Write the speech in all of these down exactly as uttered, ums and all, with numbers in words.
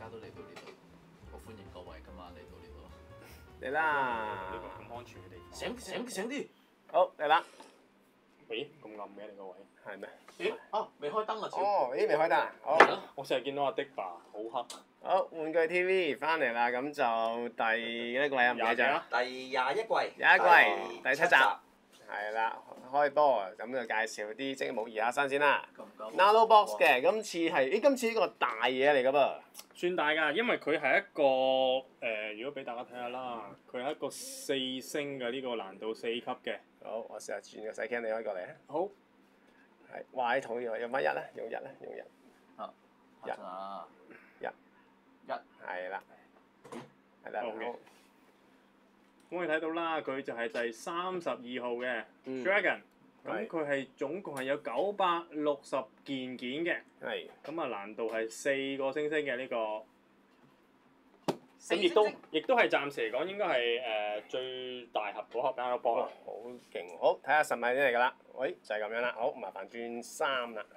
家都嚟到呢度，好歡迎各位今晚嚟到呢度。 嚟啦！ 呢個咁安全嘅地方。 醒醒醒啲！ 好嚟啦， 咦？咁暗嘅你個位？ 係咩？ 咦？啊，未開燈啊！超。 哦，咦未開燈啊？好。 我成日見到阿的吧，好黑。 好，玩具 T V 翻嚟啦，咁就第一個禮啊，唔記得咗啦。 第廿一季， 廿一季第七集，係啦，開波啊，咁就介紹啲積木移下身先啦。 夠唔夠 Nano Box 嘅，今次係，咦？今次呢個大嘢嚟噶噃。 算大㗎，因為佢係一個誒、呃，如果俾大家睇下啦，佢係一個四星嘅呢、這個難度四級嘅。 好，我試下轉個細 cam 你開過嚟啊。 好。 係，哇！呢套用用乜日咧？用日咧？用日。 啊。 日啊。 日。 一。 係啦。係啦。 好嘅。咁可以睇到啦，佢就係第三十二號嘅 Dragon。咁佢係總共係有九百六十件件嘅。 係。 咁啊難度係四個星星嘅呢、這個。咁亦都亦都係暫時嚟講應該係誒、呃、最大盒嗰盒 Nano Box 啦。 好勁！好，睇下實物啲嚟㗎啦。喂，就係、是、咁樣啦。好，麻煩轉三啦。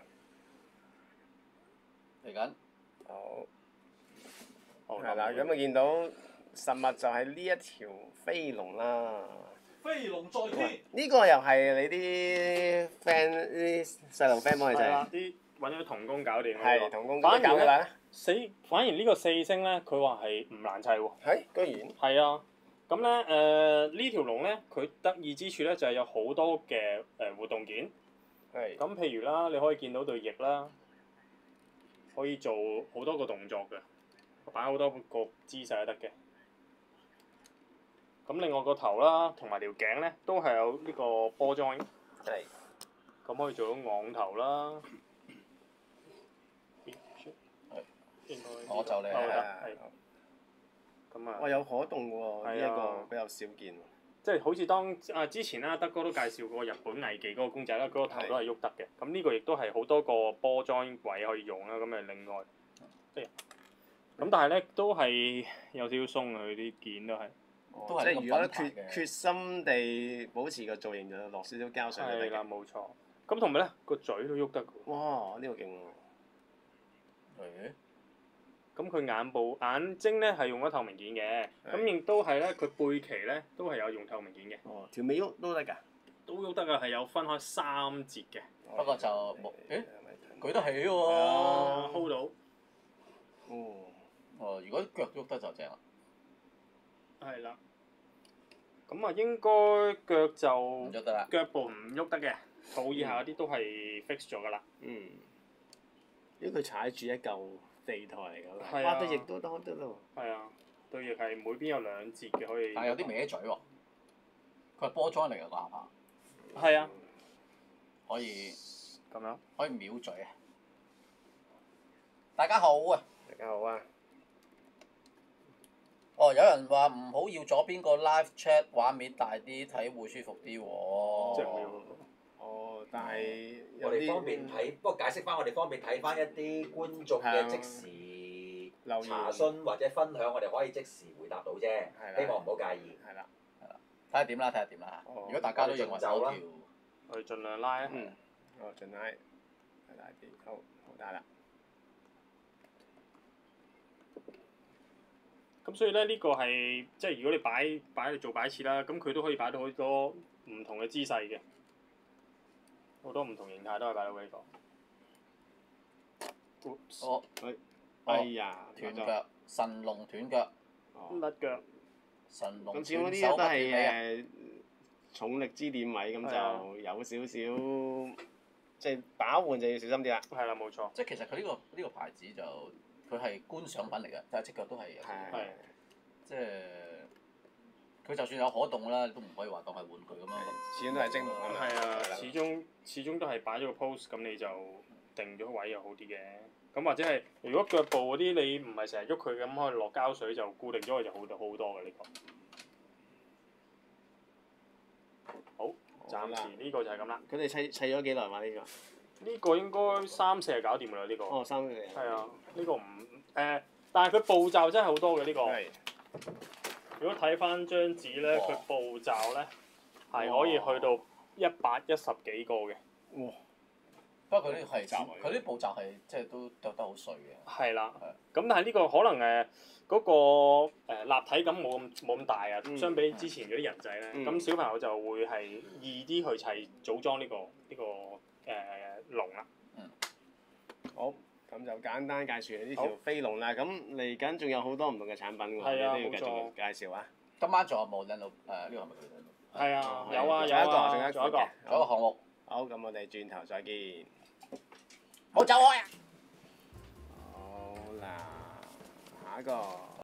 嚟緊。 好。 好係啦，咁啊見到實物就係呢一條飛龍啦。 飛龍在天。 呢個又係你啲 friend 啲細路 friend 幫你製。 啲揾咗童工搞掂。 係童工。 反而㗎啦。 四反而呢個四星咧，佢話係唔難砌喎。 係，居然。 係啊，咁咧誒呢條龍咧，佢得意之處咧就係有好多嘅誒活動件。 係。 咁譬如啦，你可以見到對翼啦，可以做好多個動作嘅，擺好多個姿勢都得嘅。咁另外個頭啦，同埋條頸咧，都係有呢個波 join。 係。 咁可以做到昂頭啦。 我就嚟係。咁啊。 哇！有可動喎，呢一係啊個比較少見喎。 即係好似當啊之前啦，德哥都介紹過日本藝伎嗰個公仔啦，嗰、嗰個頭都係喐得嘅。咁呢個亦都係好多個波 join 位可以用啦。咁誒另外，即係咁，但係咧都係有少少鬆啊！佢啲件都係。 都係即係如果決決心地保持個造型，就落少少膠水就得係啦， 嘅。 冇錯。咁同埋咧個嘴都喐得嘅。 哇！呢、呢個勁喎。 誒。 咁佢眼部眼睛咧係用咗透明件嘅，咁亦都係咧佢背鰭咧都係有用透明件嘅。 哦，條尾喐都得㗎。 都喐得㗎，係有分開三節嘅。 不過就冇誒，舉得起喎。 啊 hold 到。 哦。 哦，如果腳喐得就正啦。 係啦。咁啊，應該腳就唔喐得啦。 腳部唔喐得嘅，肚以下嗰啲都係 fix 咗㗎啦。 嗯。因為佢踩住一嚿地台嚟㗎嘛。 係啊。 哇！對翼都得得咯。 係啊，對翼係每邊有兩節嘅可以。 但係有啲歪嘴喎。佢係波 join 嚟㗎個下巴。 係啊。 可以。 咁樣。 可以秒嘴啊！大家好啊！ 大家好啊！ 哦，有人話唔好要左邊個 live chat 畫面大啲，睇會舒服啲喎。 即係唔要。 哦，但係我哋方便睇，不過解釋翻我哋方便睇翻一啲觀眾嘅即時查詢或者分享，我哋可以即時回答到啫。希望唔好介意。 係啦。 係啦。睇下點啦，睇下點啦。如果大家都認為嗰條， 我哋盡量拉啊。 嗯。哦，盡拉，拉大啲，好，好大啦。 咁所以咧，呢、呢個係即係如果你擺擺嚟做擺設啦，咁佢都可以擺到好多唔同嘅姿勢嘅，好多唔同形態都可以擺到呢、呢個。 哦。 哎呀！ 斷腳，神龍斷腳。 甩腳。 神龍斷咁始終呢啲都係誒重力支點位，咁就有少少即係把玩就要小心啲啦。 係啦，冇錯。 即係其實佢呢、呢個呢、呢個牌子就佢係觀賞品嚟嘅，但係隻腳都係。 係。 即係佢就算有可動啦，都唔可以話當係玩具咁樣。 始終都係積木啊嘛。 係啊，始終始終都係擺咗個 pose，咁你就定咗位又好啲嘅。咁或者係如果腳部嗰啲你唔係成日喐佢咁，可以落膠水就固定咗佢就好好多嘅呢、呢個。好，暫時呢個就係咁啦。 佢哋砌砌咗幾耐嘛？呢個？ 呢個應該三四日搞掂㗎啦，呢個。 哦，三四日。 係啊，呢個唔誒，但係佢步驟真係好多嘅呢個。 係。 如果睇翻張紙咧，佢步驟咧係可以去到一百一十幾個嘅。 哇！ 不過佢啲係佢啲步驟係即係都剁得好碎嘅。 係啦。咁但係呢個可能誒嗰個誒立體感冇咁冇咁大啊，相比之前嗰啲人仔咧，咁小朋友就會係易啲去砌組裝呢個呢個誒龍啦。 嗯。 好。咁就簡單介紹呢條飛龍啦，咁嚟緊仲有好多唔同嘅產品喎， 係啊， 你都要繼續介紹啊。 今晚仲有冇靚到誒？呢個係咪佢？ 係啊，有啊， 仲有一個， 仲仲有一個， 仲有一個項目。 好，咁我哋轉頭再見。 冇走開啊！ 好啦，下一個。